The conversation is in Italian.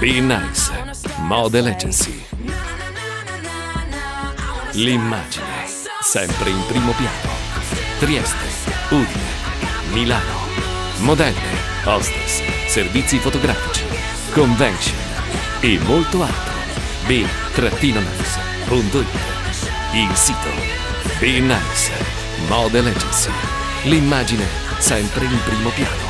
Be Nice Model Agency. L'immagine sempre in primo piano. Trieste, Udine, Milano. Modelle, hostess, servizi fotografici, convention e molto altro. Be-nice.it. Il sito Be Nice Model Agency. L'immagine sempre in primo piano.